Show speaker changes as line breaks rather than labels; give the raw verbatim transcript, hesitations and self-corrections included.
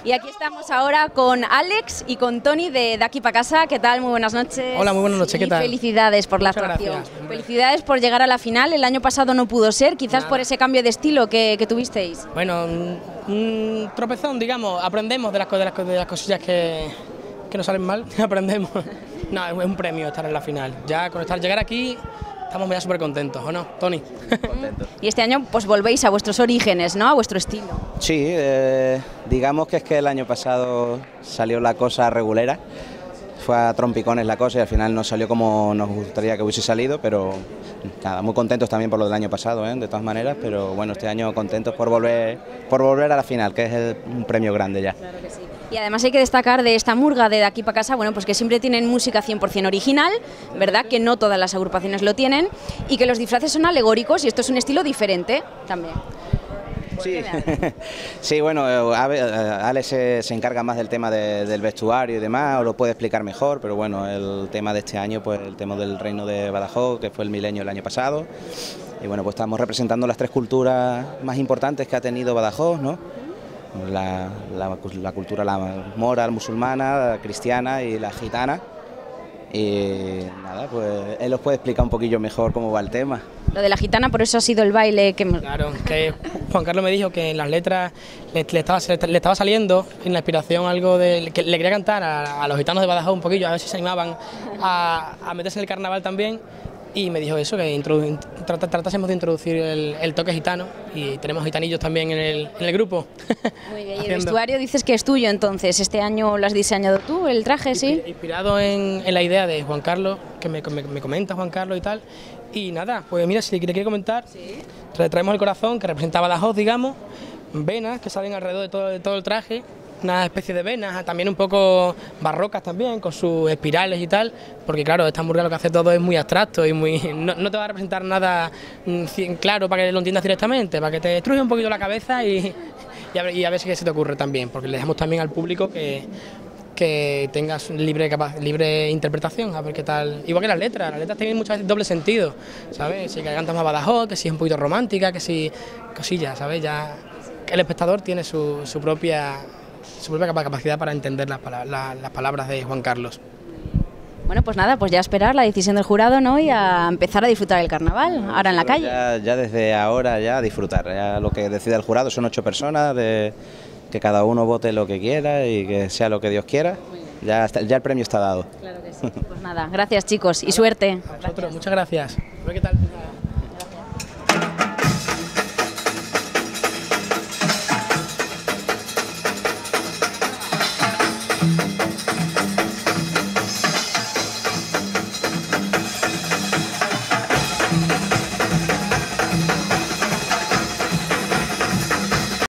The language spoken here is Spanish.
Y aquí estamos ahora con Alex y con Tony de De Aquí Pa' Casa. ¿Qué tal? Muy buenas noches.
Hola, muy buenas noches, ¿qué tal?
Y felicidades por la
Muchas
actuación.
gracias.
Felicidades por llegar a la final. El año pasado no pudo ser, quizás
Nada.
por ese cambio de estilo que, que tuvisteis.
Bueno, un, un tropezón, digamos, aprendemos de las, de las, de las cosillas que, que nos salen mal, aprendemos. No, es un premio estar en la final. Ya con estar llegar aquí estamos ya súper contentos, ¿o no, Tony?
Contento.
Y este año pues volvéis a vuestros orígenes, ¿no? A vuestro estilo.
Sí, eh, digamos que es que el año pasado salió la cosa regulera, fue a trompicones la cosa y al final no salió como nos gustaría que hubiese salido, pero nada, muy contentos también por lo del año pasado, ¿eh? De todas maneras, pero bueno, este año contentos por volver, por volver a la final, que es el, un premio grande ya.
Claro que sí. Y además hay que destacar de esta murga de De Aquí Pa' Casa, bueno, pues que siempre tienen música cien por cien original, ¿verdad? Que no todas las agrupaciones lo tienen y que los disfraces son alegóricos y esto es un estilo diferente también.
Sí, sí, bueno, Alex se, se encarga más del tema de, del vestuario y demás, o lo puede explicar mejor, pero bueno, el tema de este año, pues el tema del Reino de Badajoz, que fue el milenio el año pasado, y bueno, pues estamos representando las tres culturas más importantes que ha tenido Badajoz, ¿no? La, la, la cultura la mora, la musulmana, la cristiana y la gitana. Y nada, pues él os puede explicar un poquillo mejor cómo va el tema.
Lo de la gitana, por eso ha sido el baile que...
Claro, que Juan Carlos me dijo que en las letras le, le, estaba, le estaba saliendo en la inspiración algo de... que le quería cantar a, a los gitanos de Badajoz un poquillo, a ver si se animaban a, a meterse en el carnaval también. Y me dijo eso, que trat, tratásemos de introducir el, el toque gitano y tenemos gitanillos también en el, en el grupo.
Muy bien, y el vestuario dices que es tuyo entonces, este año lo has diseñado tú, el traje, ¿sí?
Inspirado en, en la idea de Juan Carlos, que me, me, me comenta Juan Carlos y tal. Y nada, pues mira, si le quiere comentar, ¿sí? Tra, traemos el corazón que representa Badajoz, digamos, venas que salen alrededor de todo, de todo el traje, una especie de venas, también un poco barrocas también, con sus espirales y tal, porque claro, esta hamburguesa lo que hace todo es muy abstracto y muy no, no te va a representar nada claro para que lo entiendas directamente, para que te destruya un poquito la cabeza y, y, a, ver, y a ver si se te ocurre también, porque le dejamos también al público que, que tengas libre, capaz, libre interpretación, a ver qué tal. Igual que las letras, las letras tienen muchas veces doble sentido, ¿sabes? Si cantas más Badajoz, que si es un poquito romántica, que si cosillas, ¿sabes? Ya el espectador tiene su, su propia... su propia capacidad para entender las, las, las palabras de Juan Carlos.
Bueno, pues nada, pues ya a esperar la decisión del jurado, ¿no? Y a empezar a disfrutar el carnaval, ahora en la calle.
Ya, ya desde ahora ya a disfrutar, ya lo que decide el jurado son ocho personas, de, que cada uno vote lo que quiera y que sea lo que Dios quiera, ya, está, ya el premio está dado.
Claro que sí. Pues nada, gracias chicos y suerte.
A vosotros, muchas gracias. A ver qué tal.